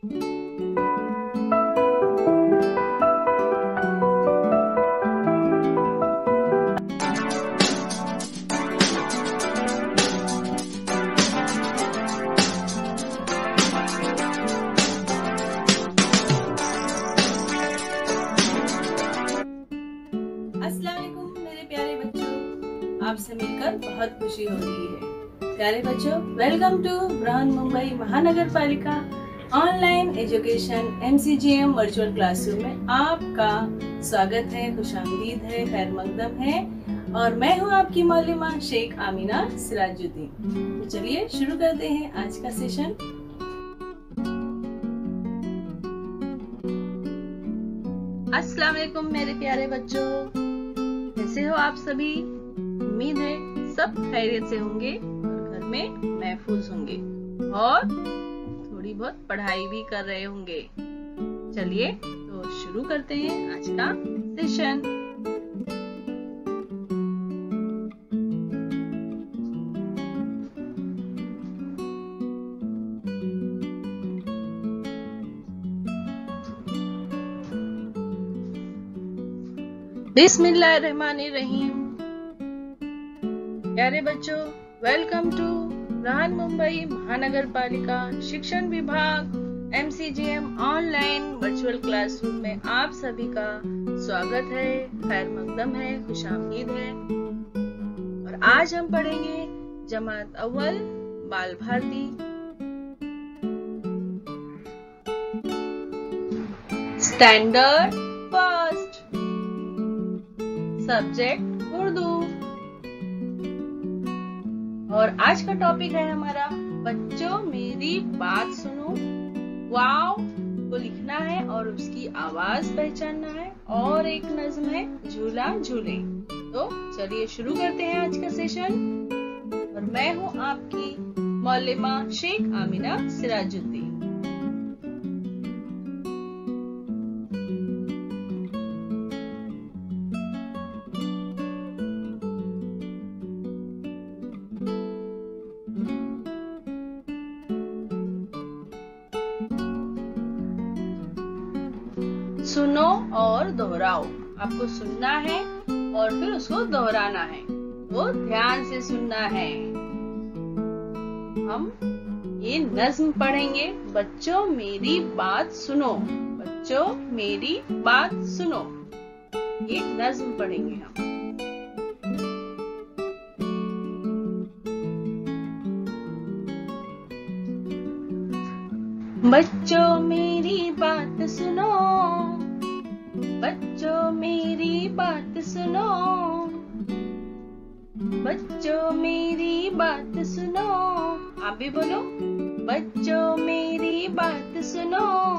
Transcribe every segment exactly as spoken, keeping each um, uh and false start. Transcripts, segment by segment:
आपसे मिलकर बहुत खुशी हो रही है। प्यारे बच्चों, welcome to Brihanmumbai Mahanagar Palika online education MCGM virtual classroom में आपका स्वागत है, खुशामदीद है, खैर मकदम है। और मैं हूँ आपकी मौलिमा शेख आमीना सिराजुद्दीन। तो चलिए शुरू करते हैं आज का सेशन। अस्सलाम वालेकुम मेरे प्यारे बच्चों, कैसे हो आप सभी? उम्मीद है सब खैरियत से होंगे और घर में महफूज होंगे और थोड़ी बहुत पढ़ाई भी कर रहे होंगे। चलिए तो शुरू करते हैं आज का सेशन। बिस्मिल्लाहिर्रहमानिर्रहीम। प्यारे बच्चों, वेलकम टू बृहन्मुंबई महानगर पालिका शिक्षण विभाग एमसीजीएम ऑनलाइन वर्चुअल क्लासरूम में आप सभी का स्वागत है, खैर मकदम है, खुशामदीद है। और आज हम पढ़ेंगे जमात अव्वल Bal Bharati, standard first, subject Urdu. और आज का टॉपिक है हमारा बच्चों मेरी बात सुनो। वाव को लिखना है और उसकी आवाज पहचानना है। और एक नज्म है झूला झूले। तो चलिए शुरू करते हैं आज का सेशन। और मैं हूँ आपकी मौलिमा शेख आमीना सिराजुद्दीन। सुनो और दोहराओ। आपको सुनना है और फिर उसको दोहराना है, तो ध्यान से सुनना है। हम ये नज्म पढ़ेंगे। बच्चों मेरी बात सुनो, बच्चों मेरी बात सुनो, ये नज्म पढ़ेंगे हम। बच्चों मेरी बात सुनो, बच्चों मेरी बात सुनो, बच्चों मेरी बात सुनो। आप भी बोलो, बच्चों मेरी बात सुनो।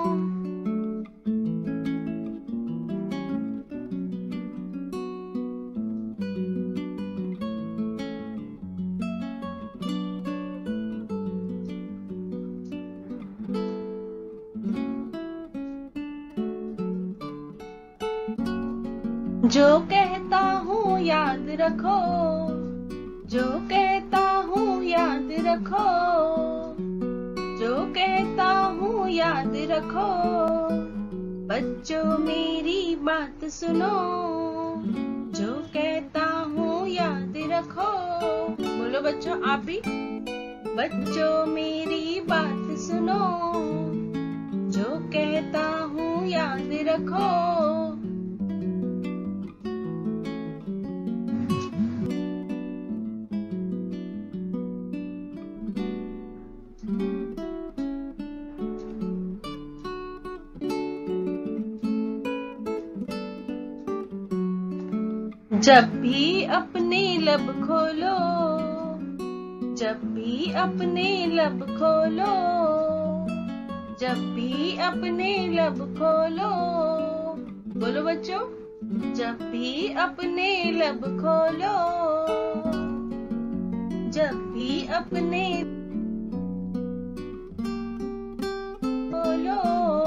जो कहता हूँ याद रखो, जो कहता हूँ याद रखो, जो कहता हूँ याद रखो। बच्चों मेरी बात सुनो, जो कहता हूँ याद रखो। बोलो बच्चों, आप भी। बच्चों मेरी बात सुनो, जो कहता हूँ याद रखो। जब भी अपने लब खोलो, जब भी अपने लब खोलो, जब भी अपने लब खोलो। बोलो बच्चों, जब भी अपने लब खोलो, जब भी अपने खोलो।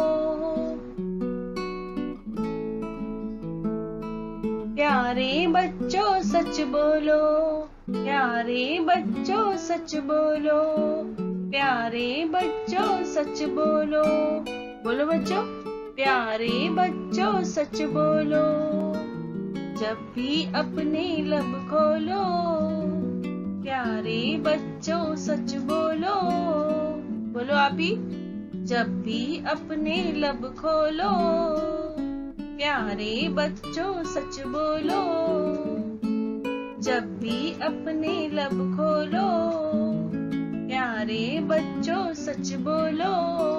प्यारे बच्चों सच बोलो, प्यारे बच्चों सच बोलो, प्यारे बच्चों सच बोलो, बोलो बच्चों, प्यारे बच्चों सच बोलो, जब भी अपने लब खोलो, प्यारे बच्चों सच बोलो, बोलो आप भी, जब भी अपने लब खोलो, प्यारे बच्चों सच बोलो, जब भी अपने लब खोलो, प्यारे बच्चों सच बोलो।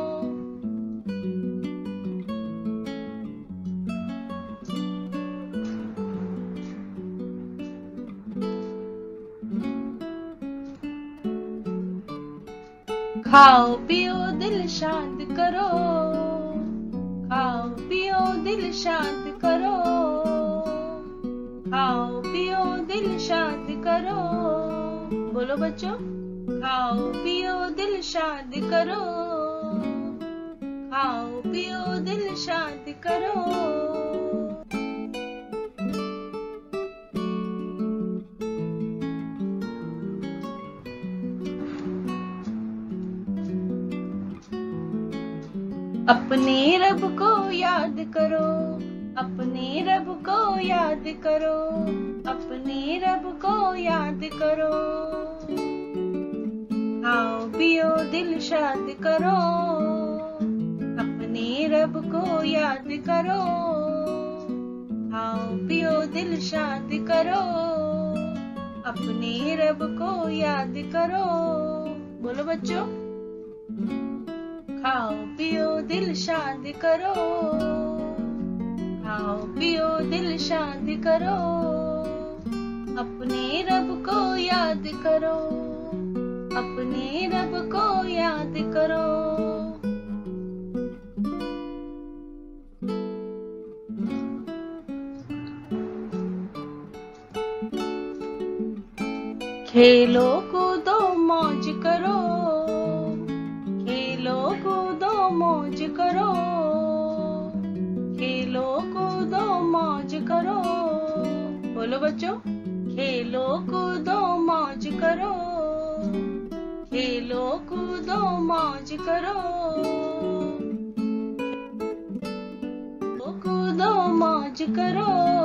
खाओ पियो दिल शांत करो, खाओ पियो दिल शांत करो, खाओ पियो दिल शांत करो, बोलो बच्चों, खाओ पियो दिल शांत करो, खाओ पियो दिल शांत करो। अपने रब को याद करो, अपने रब को याद करो, अपने रब को याद करो, खाओ पियो दिल शांत करो, अपने रब को याद करो, खाओ पियो दिल शांत करो, अपने रब को याद करो, बोलो बच्चों, खाओ पियो दिल शांत करो, खाओ पियो दिल शांत करो, अपने रब को याद करो, अपने रब को याद करो। खेलो कूदो मौज करो, खेलो कूदो मौज करो, खेलो कूदो मौज करो, बोलो बच्चों, खेलो कूदो मौज करो, खेलो कूदो मौज करो, कूदो मौज करो।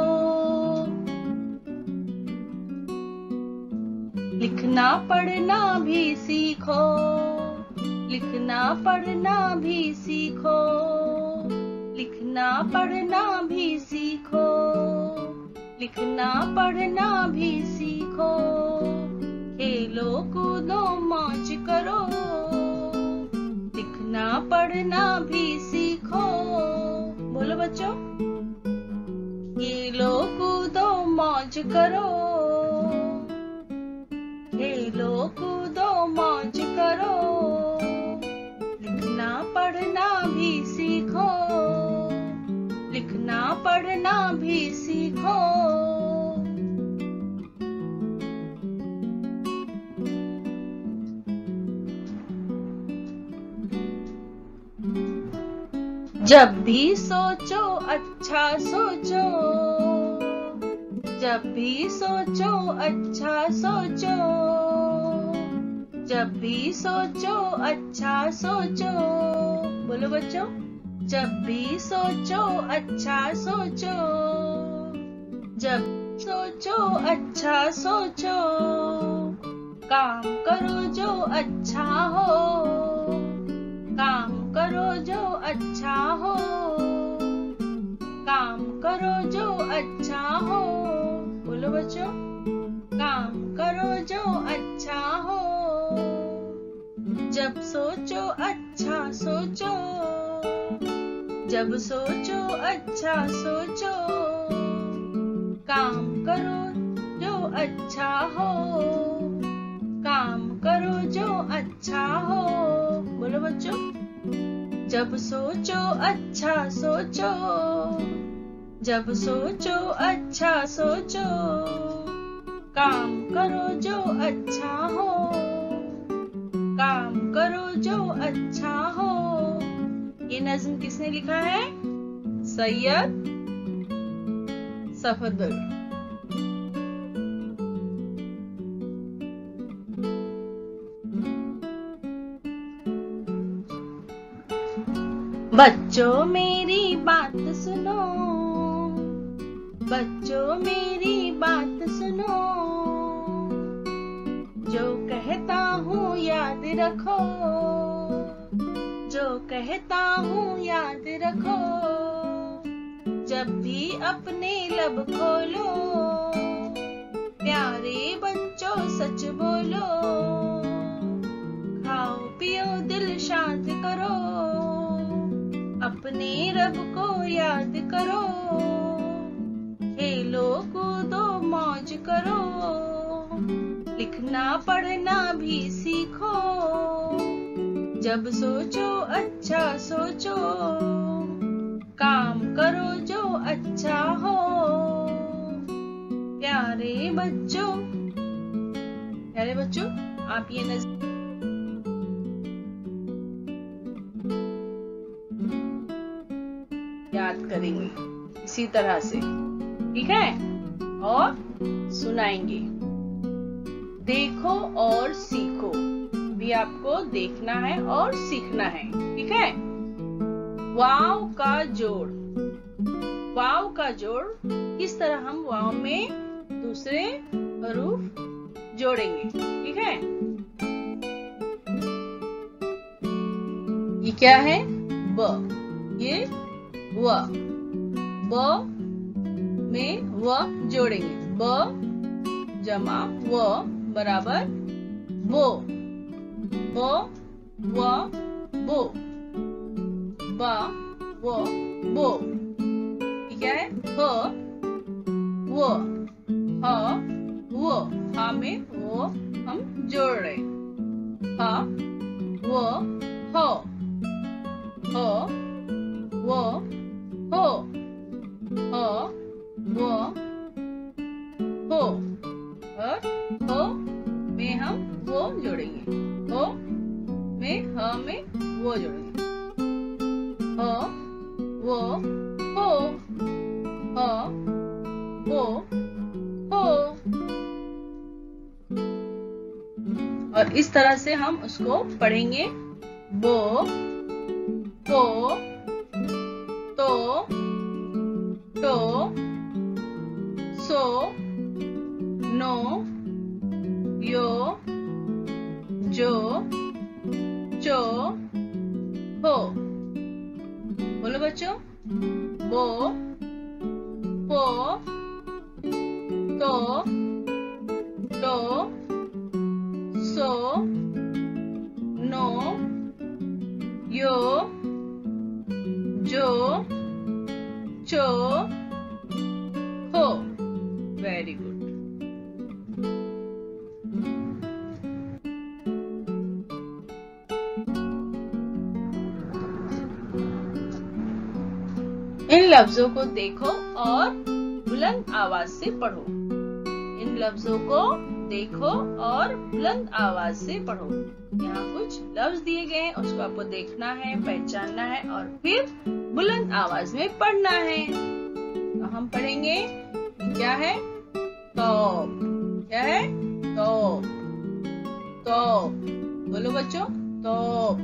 लिखना पढ़ना भी सीखो, लिखना पढ़ना भी सीखो, लिखना पढ़ना भी सीखो, लिखना पढ़ना भी सीखो, खेलो कूदो मौज करो, लिखना पढ़ना भी सीखो, बोलो बच्चों, खेलो कूदो मौज करो, खेलो कूदो मौज करो, लिखना पढ़ना भी सीखो, लिखना पढ़ना भी सीखो। जब भी सोचो अच्छा सोचो, जब भी सोचो अच्छा सोचो, जब भी सोचो अच्छा सोचो, बोलो बच्चों, जब भी सोचो अच्छा सोचो, जब सोचो अच्छा सोचो, काम करो जो अच्छा हो, काम करो जो अच्छा हो, काम करो जो अच्छा हो, बोलो बच्चों, काम करो जो अच्छा हो, जब सोचो अच्छा सोचो, जब सोचो अच्छा सोचो, काम करो जो अच्छा हो, काम करो जो अच्छा हो, बोलो बच्चों, जब सोचो अच्छा सोचो, जब सोचो अच्छा सोचो, काम करो जो अच्छा हो, काम करो जो अच्छा हो। ये नज्म किसने लिखा है? सैयद सफदर। बच्चों मेरी बात सुनो, बच्चों मेरी बात सुनो, जो कहता हूँ याद रखो, जो कहता हूँ याद रखो, जब भी अपने लब खोलो, प्यारे बच्चों सच बोलो, खाओ पियो दिल शांत करो, अपने रब को याद करो, खेलो कूदो मौज करो, लिखना पढ़ना भी सीखो, जब सोचो अच्छा सोचो, काम करो जो अच्छा हो, प्यारे बच्चों, प्यारे बच्चों आप ये नजर याद करेंगे इसी तरह से, ठीक है, और सुनाएंगे। देखो और सीखो, भी आपको देखना है और सीखना है, ठीक है। वाव का जोड़, वाव का जोड़ किस तरह हम वाव में दूसरे हरूफ जोड़ेंगे, ठीक है। ये क्या है? ब, ये व, ब में व जोड़ेंगे, ब जमा व बराबर बो, ब व बो, बा वो बो, क्या है? ह वो, ह वो, हा में वो हम जोड़ रहे, हा वो हो, हो वो हो, हो वो हो, और हो में हम वो जोड़ेंगे, हो में ह में वो जोड़ेंगे, हो वो हो, हो वो हो, और इस तरह से हम उसको पढ़ेंगे। बो, को, तो, तो, सो, नो, यो, जो, चो, हो। बोलो बच्चों, बो, पो, तो, तो, सो, नो, यो, जो, चो, हो। Very good. इन लफ्जों को देखो और बुलंद आवाज से पढ़ो। इन लफ्जों को देखो और बुलंद आवाज से पढ़ो। यहाँ कुछ लफ्ज दिए गए हैं, उसको आपको देखना है, पहचानना है और फिर बुलंद आवाज में पढ़ना है। तो हम पढ़ेंगे, क्या है? तौब। क्या है? तौब। तौब। बोलो बच्चों, तौब।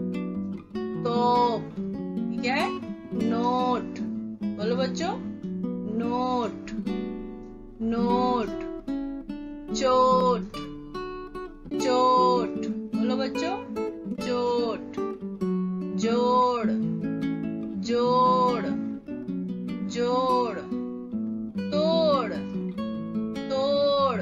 तौब। क्या है? नोट। बोलो बच्चों, नोट। नोट। चोट। चोट। बोलो बच्चों, चोट। जोड़। जोड़। जोड़। तोड़। तोड़।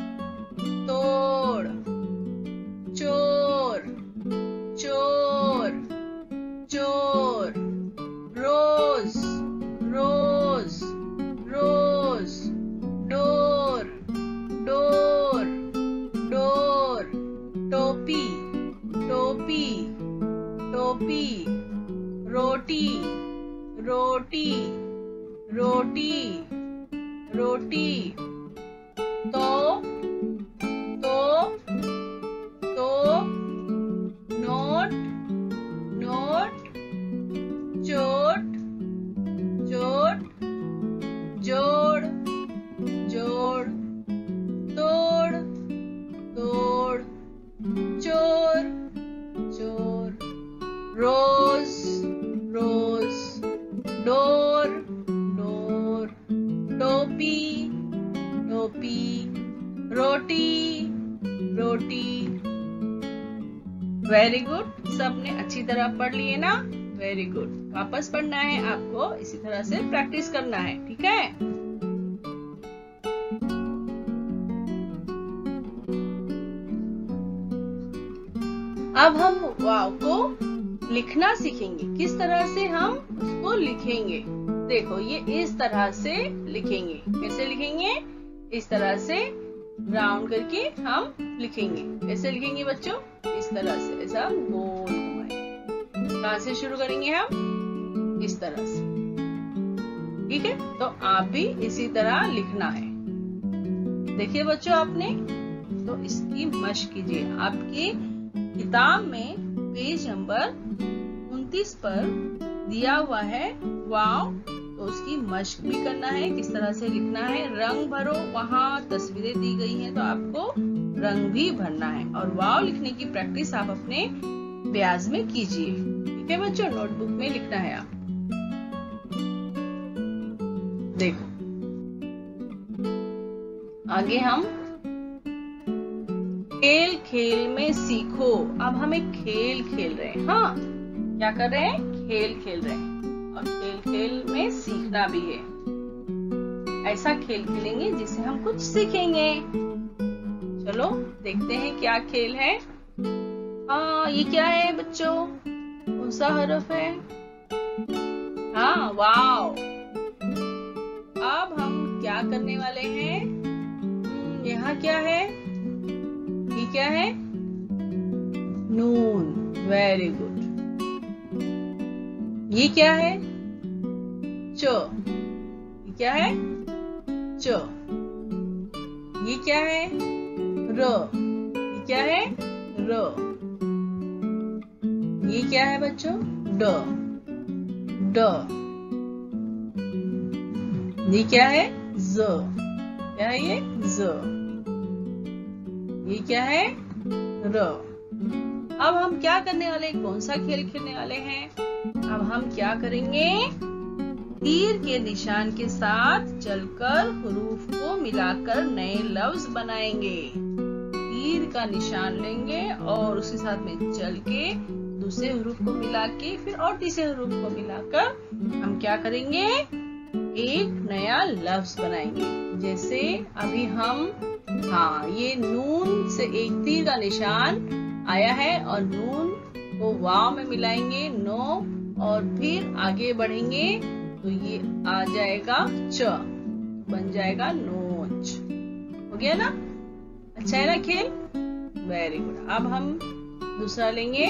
तोड़। चोर। चोर। चोर। रोज। रोज। रोज। डोर। डोर। डोर। टोपी। टोपी। टोपी। रोटी। रोटी। रोटी। रोटी। तो। तो। तो। नोट। नोट। चोट। चोट। जोड़। जोड़। तोड़। तोड़। चोर। चोर। रोज। रोज। वेरी गुड, सबने अच्छी तरह पढ़ लिए ना? Very good. वापस पढ़ना है आपको, इसी तरह से प्रैक्टिस करना है, ठीक है? अब हम वाव को लिखना सीखेंगे। किस तरह से हम उसको लिखेंगे? देखो, ये इस तरह से लिखेंगे। कैसे लिखेंगे? इस तरह से राउंड करके हम लिखेंगे। कैसे लिखेंगे बच्चों? इस तरह से, ऐसा गोल घुमाएंगे। कहाँ से शुरू करेंगे हम? इस तरह से, ठीक है? तो आप भी इसी तरह लिखना है। देखिए बच्चों, आपने तो इसकी मशक कीजिए। आपकी किताब में पेज नंबर उनतीस पर दिया हुआ है वाव, तो उसकी मशक भी करना है। किस तरह से लिखना है? रंग भरो, वहाँ तस्वीरें दी गई हैं तो आपको रंग भी भरना है। और वाव लिखने की प्रैक्टिस आप अपने ब्याज में कीजिए, ठीक है बच्चों? नोटबुक में लिखना है आप। देखो, आगे हम खेल खेल में सीखो। अब हम एक खेल खेल रहे हैं। हाँ, क्या कर रहे हैं? खेल खेल रहे हैं। और खेल खेल में सीखना भी है। ऐसा खेल खेलेंगे जिससे हम कुछ सीखेंगे। चलो देखते हैं क्या खेल है। हाँ, ये क्या है बच्चों? कौन सा हरफ है? हाँ, वाव। अब हम क्या करने वाले हैं? यहाँ क्या है? ये क्या है? नून। Very good. ये क्या है? चो। ये क्या है? चो। ये क्या है? रो। ये क्या है? रो। ये क्या है बच्चों? डो। डो। ये क्या है? जो। क्या है ये? जो। ये क्या है? रो। अब हम क्या करने वाले? कौन सा खेल खेलने वाले हैं? अब हम क्या करेंगे? तीर के निशान के साथ चलकर हुरूफ को मिलाकर नए लफ्ज बनाएंगे। तीर का निशान लेंगे और उसके साथ में चल के दूसरे हुरूफ को मिला के फिर और तीसरे हुरूफ को मिलाकर हम क्या करेंगे? एक नया लफ्ज बनाएंगे। जैसे अभी हम, हाँ, ये नून से एक तीर का निशान आया है और नून को वाव में मिलाएंगे, नो, और फिर आगे बढ़ेंगे तो ये आ जाएगा च, बन जाएगा नोच। हो गया ना? अच्छा है ना खेल? Very good. अब हम दूसरा लेंगे।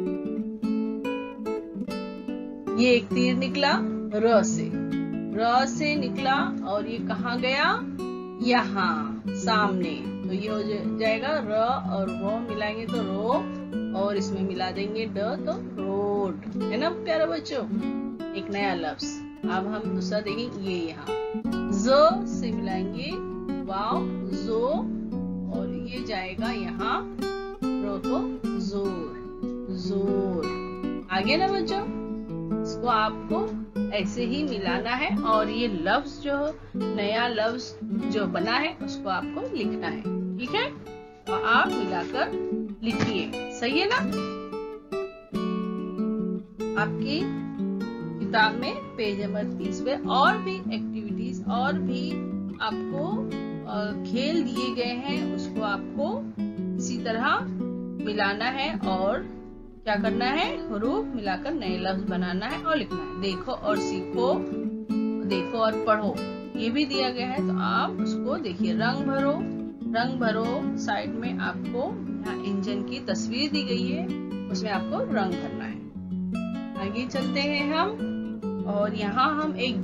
ये एक तीर निकला र से, र से निकला और ये कहाँ गया? यहाँ सामने। तो ये हो जाएगा र और वो मिलाएंगे तो रो, और इसमें मिला देंगे ड तो रोड। है ना प्यारे बच्चों? एक नया लफ्ज। अब हम दूसरा देखेंगे। ये यहाँ ज से मिलाएंगे वाव, जो, और ये जाएगा यहाँ रो तो जोर, जोर। आगे ना बच्चों? इसको आपको ऐसे ही मिलाना है और ये लफ्ज जो नया लफ्ज जो बना है उसको आपको लिखना है, ठीक है? और आप मिलाकर लिखिए। सही है ना? आपकी किताब में पेज नंबर तीस पे और भी एक्टिविटीज और भी आपको खेल दिए गए हैं, उसको आपको इसी तरह मिलाना है और क्या करना है? हुरूफ मिलाकर नए लफ्ज बनाना है और लिखना है। देखो और सीखो, देखो और पढ़ो, ये भी दिया गया है तो आप उसको देखिए। रंग भरो, रंग भरो। साइड में आपको यहाँ इंजन की तस्वीर दी गई है, उसमें आपको रंग भरना है। आगे चलते हैं हम, और यहाँ हम एक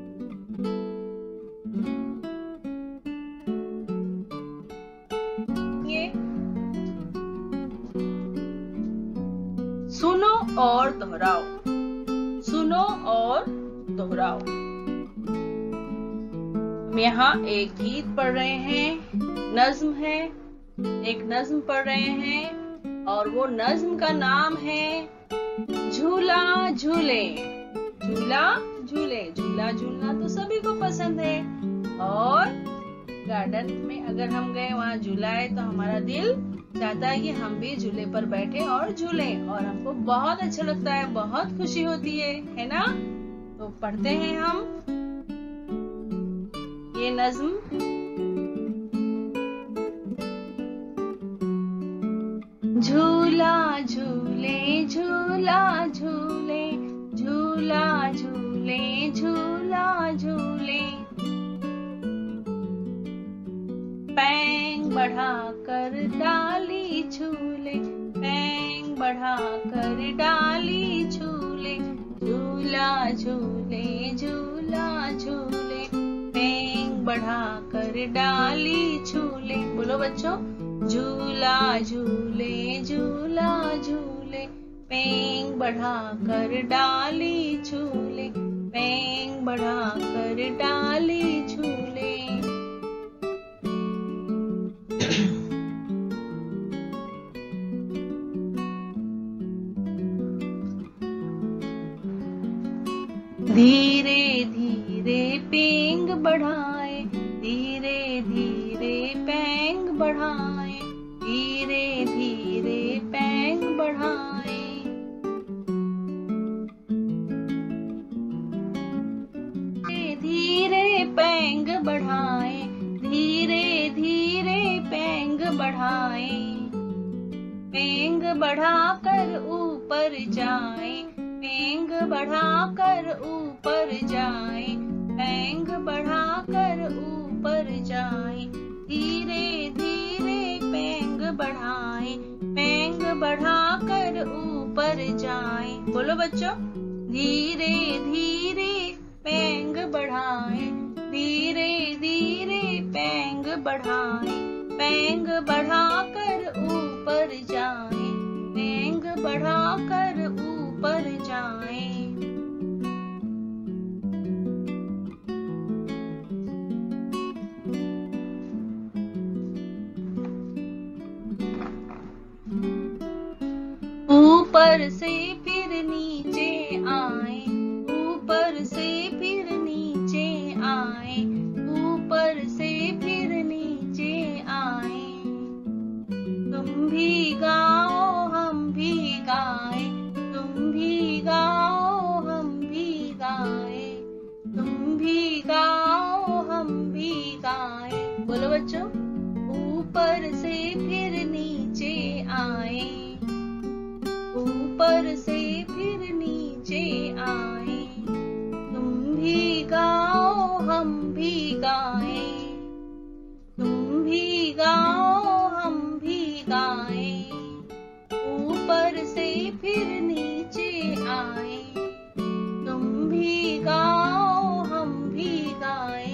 सुनो और दोहराओ, सुनो और दोहराओ। हम यहाँ एक गीत पढ़ रहे हैं, नज्म है, एक नज्म पढ़ रहे हैं और वो नज्म का नाम है झूला झूले। झूला झूले, झूला झूलना तो सभी को पसंद है, और गार्डन में अगर हम गए वहाँ झूला है तो हमारा दिल चाहता है कि हम भी झूले पर बैठे और झूले, और हमको बहुत अच्छा लगता है, बहुत खुशी होती है, है ना। तो पढ़ते हैं हम ये नज्म। झूला झूले झूला झूले, झूला झूले झूला झूले, पैंग बढ़ाकर डाली झूले, पैंग बढ़ाकर डाली झूले, झूला झूले झूला झूले, पैंग बढ़ाकर डाली झूले। बोलो बच्चों, झूला झूले झूला झूले, पैंग बढ़ाकर डाली झूले, पैंग बढ़ाकर डाली झूले। धीरे धीरे पैंग बढ़ाए, धीरे धीरे पैंग बढ़ाए, धीरे धीरे पैंग बढ़ाए, धीरे पैंग बढ़ाए, धीरे धीरे पैंग बढ़ाए, पैंग बढ़ाकर ऊपर जाए, पैंग बढ़ाकर ऊपर जाए, पैंग बढ़ाकर ऊपर जाए, धीरे धीरे पैंग बढ़ाए, पैंग बढ़ाकर ऊपर जाए। बोलो बच्चों, धीरे धीरे पैंग बढ़ाए, धीरे धीरे पैंग बढ़ाए, पैंग बढ़ाकर ऊपर जाए, पैंग बढ़ाकर ऊपर जाए। ऊपर से फिर नीचे आए, ऊपर से फिर नीचे आए, ऊपर से फिर नीचे आए, तुम भी गाओ हम भी गाए, तुम भी गाओ हम भी गाए, तुम भी गाओ हम भी गाए। बोलो बच्चों, ऊपर से फिर नीचे आए, ऊपर से फिर नीचे आए, तुम भी गाओ हम भी गाए, तुम भी गाओ हम भी गाए, ऊपर से फिर नीचे आए, तुम भी गाओ हम भी गाए।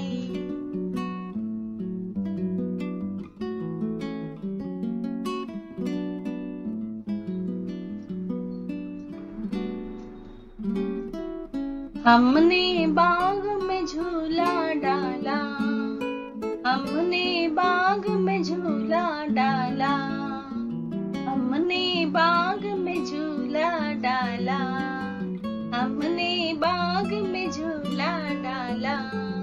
हमने बाग में झूला डाला, हमने बाग में झूला डाला, हमने बाग में झूला डाला, हमने बाग में झूला डाला,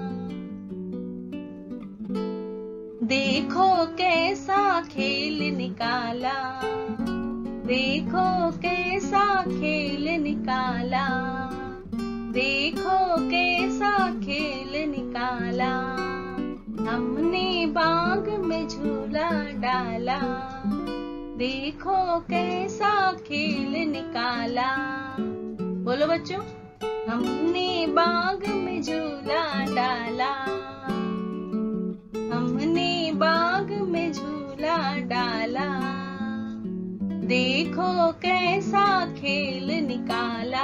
देखो कैसा खेल निकाला, देखो कैसा खेल निकाला, देखो कैसा खेल निकाला, हमने बाग में झूला डाला, देखो कैसा खेल निकाला। बोलो बच्चों, हमने बाग में झूला डाला, हमने बाग में झूला डाला, देखो कैसा खेल निकाला,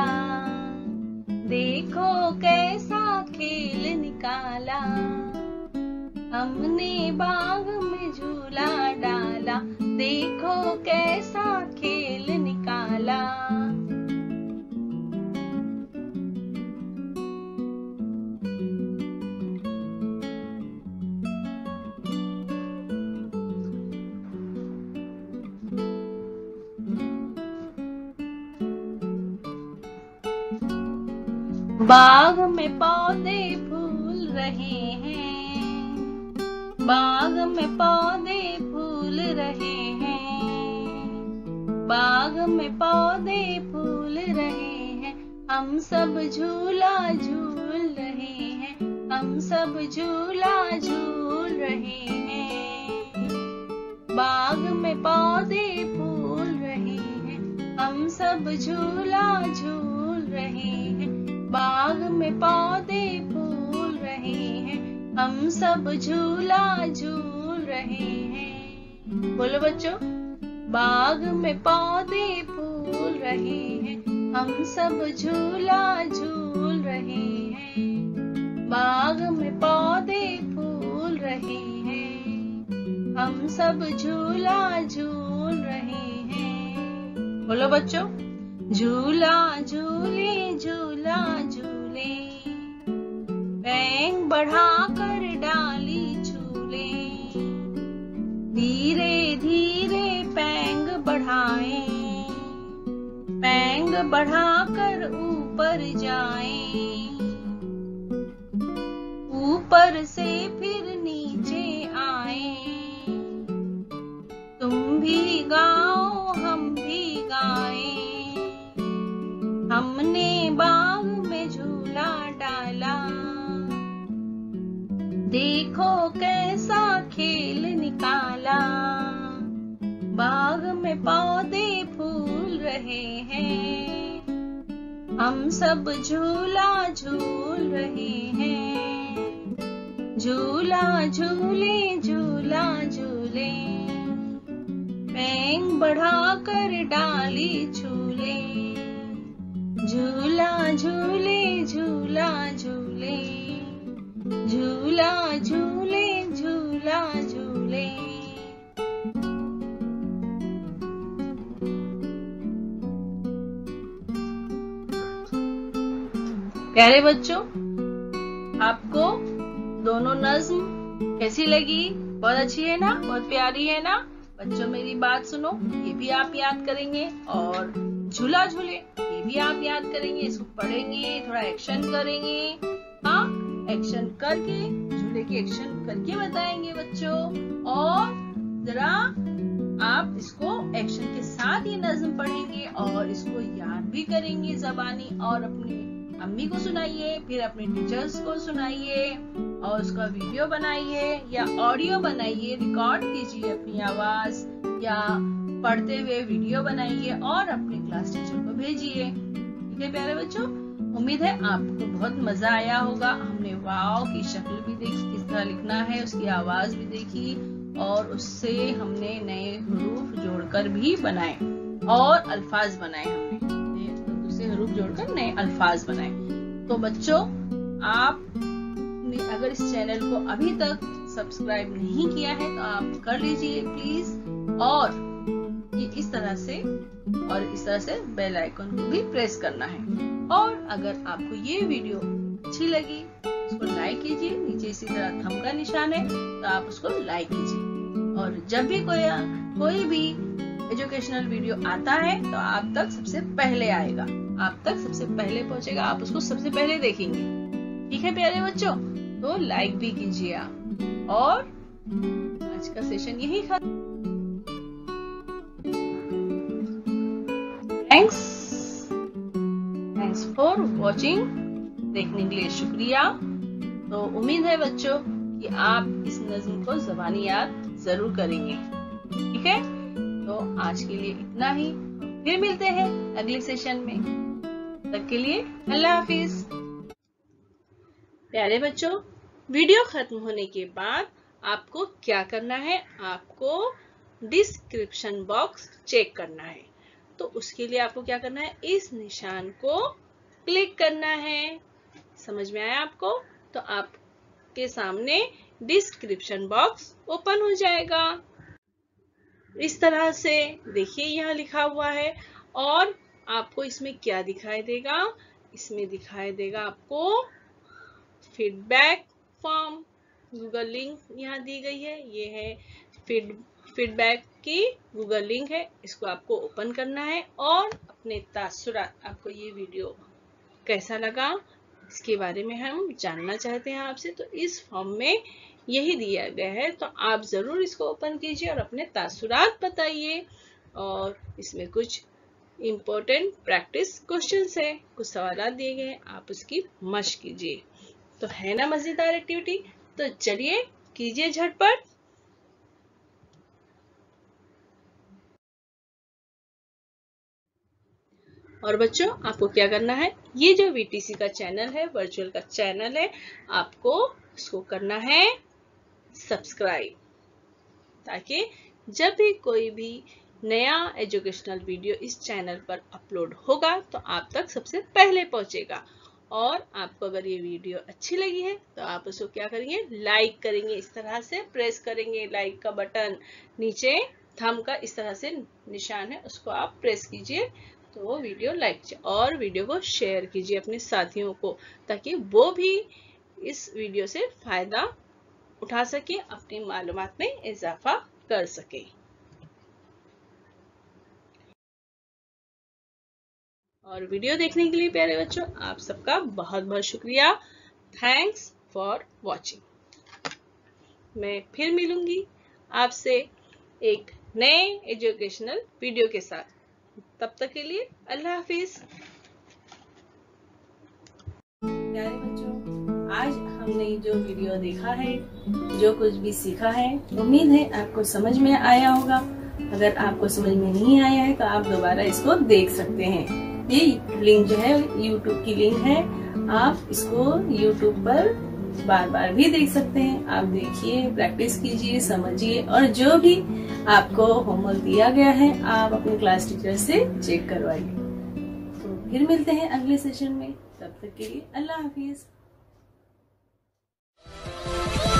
देखो कैसा खेल निकाला, हमने बाग में झूला डाला, देखो कैसा खेल निकाला। बाग में पौधे फूल रहे हैं, बाग में पौधे फूल रहे हैं, बाग में पौधे फूल रहे हैं, हम सब झूला झूल रहे हैं, हम सब झूला झूल रहे हैं। बाग में पौधे फूल रहे हैं, हम सब झूला झूल रहे हैं। बाग में पौधे फूल रहे हैं, हम सब झूला झूल रहे हैं। बोलो बच्चों, बाग में पौधे फूल रहे हैं, हम सब झूला झूल रहे हैं। बाग में पौधे फूल रहे हैं, हम सब झूला झूल रहे हैं। बोलो बच्चों, झूला झूले झूला झूले, पैंग बढ़ाकर डाली झूले, धीरे धीरे पैंग बढ़ाएं, पैंग बढ़ाकर ऊपर जाएं, ऊपर से फिर नीचे आएं। तुम भी गाओ हम भी गाएं, हमने बाग में झूला डाला, देखो कैसा खेल निकाला। बाग में पौधे फूल रहे हैं, हम सब झूला झूल रहे हैं। झूला झूले झूला झूले, पैंग बढ़ाकर डाली झूले, झूला झूले झूला झूले, झूला झूले झूला झूले। प्यारे बच्चों, आपको दोनों नज्म कैसी लगी? बहुत अच्छी है ना, बहुत प्यारी है ना? बच्चों मेरी बात सुनो, ये भी आप याद करेंगे, और झूला झूले ये भी आप याद करेंगे। इसको पढ़ेंगे, थोड़ा एक्शन करेंगे। हाँ, एक्शन करके, झूले की एक्शन करके बताएंगे बच्चों। और जरा आप इसको एक्शन के साथ ये नज्म पढ़ेंगे और इसको याद भी करेंगे ज़बानी, और अपनी अम्मी को सुनाइए, फिर अपने टीचर्स को सुनाइए, और उसका वीडियो बनाइए या ऑडियो बनाइए, रिकॉर्ड कीजिए अपनी आवाज, या पढ़ते हुए वीडियो बनाइए और अपने क्लास टीचर को भेजिए। ठीक है प्यारे बच्चों, उम्मीद है आपको बहुत मजा आया होगा। हमने वाव की शक्ल भी देखी, किस तरह लिखना है, उसकी आवाज भी देखी, और उससे हमने नए हरूफ जोड़कर भी बनाए और अल्फाज बनाए। हमने दूसरे हरूफ जोड़कर नए अल्फाज बनाए। तो बच्चों, आप अगर इस चैनल को अभी तक सब्सक्राइब नहीं किया है तो आप कर लीजिए प्लीज, और ये इस तरह से और इस तरह से बेल आइकन को भी प्रेस करना है। और अगर आपको ये वीडियो अच्छी लगी उसको लाइक कीजिए, नीचे इसी तरह थंब का निशान है तो आप उसको लाइक कीजिए। और जब भी कोई कोई भी एजुकेशनल वीडियो आता है तो आप तक सबसे पहले आएगा, आप तक सबसे पहले पहुंचेगा, आप उसको सबसे पहले देखेंगे। ठीक है प्यारे बच्चों, तो लाइक भी कीजिए आप। और आज का सेशन यही खत्म। Thanks thanks for watching. देखने के लिए शुक्रिया। तो उम्मीद है बच्चों कि आप इस नज्म को ज़बानी याद जरूर करेंगे। ठीक है, तो आज के लिए इतना ही, फिर मिलते हैं अगले सेशन में। तब के लिए अल्लाह हाफिज। प्यारे बच्चों, वीडियो खत्म होने के बाद आपको क्या करना है? आपको डिस्क्रिप्शन बॉक्स चेक करना है। तो उसके लिए आपको क्या करना है? इस निशान को क्लिक करना है। समझ में आया आपको? तो आपके सामने डिस्क्रिप्शन बॉक्स ओपन हो जाएगा। इस तरह से देखिए, यहाँ लिखा हुआ है। और आपको इसमें क्या दिखाई देगा? इसमें दिखाई देगा आपको फीडबैक फॉर्म, गूगल लिंक यहाँ दी गई है। ये है फीड फीडबैक की गूगल लिंक है, इसको आपको ओपन करना है और अपने तासुरात, आपको ये वीडियो कैसा लगा इसके बारे में हम जानना चाहते हैं आपसे। तो इस फॉर्म में यही दिया गया है, तो आप जरूर इसको ओपन कीजिए और अपने तासुरात बताइए। और इसमें कुछ इम्पोर्टेंट प्रैक्टिस क्वेश्चंस है, कुछ सवाल दिए गए हैं, आप उसकी मशक कीजिए। तो है ना मजेदार एक्टिविटी? तो चलिए कीजिए झटपट। और बच्चों आपको क्या करना है, ये जो वीटीसी का चैनल है, वर्चुअल का चैनल है, आपको इसको करना है सब्सक्राइब, ताकि जब भी कोई भी नया एजुकेशनल वीडियो इस चैनल पर अपलोड होगा तो आप तक सबसे पहले पहुंचेगा। और आपको अगर ये वीडियो अच्छी लगी है तो आप उसको क्या करेंगे, लाइक करेंगे, इस तरह से प्रेस करेंगे लाइक का बटन, नीचे थंब का इस तरह से निशान है, उसको आप प्रेस कीजिए तो वो वीडियो लाइक, और वीडियो को शेयर कीजिए अपने साथियों को, ताकि वो भी इस वीडियो से फायदा उठा सके, अपनी मालूमात में इजाफा कर सके। और वीडियो देखने के लिए प्यारे बच्चों आप सबका बहुत बहुत शुक्रिया। Thanks for watching. मैं फिर मिलूंगी आपसे एक नए एजुकेशनल वीडियो के साथ, तब तक के लिए अल्लाह हाफिज। प्यारे बच्चों, आज हमने जो वीडियो देखा है, जो कुछ भी सीखा है, उम्मीद है आपको समझ में आया होगा। अगर आपको समझ में नहीं आया है तो आप दोबारा इसको देख सकते हैं। ये लिंक जो है यूट्यूब की लिंक है, आप इसको यूट्यूब पर बार बार भी देख सकते हैं। आप देखिए, प्रैक्टिस कीजिए, समझिए, और जो भी आपको होमवर्क दिया गया है आप अपने क्लास टीचर से चेक करवाइए। तो फिर मिलते हैं अगले सेशन में, तब तक के लिए अल्लाह हाफिज।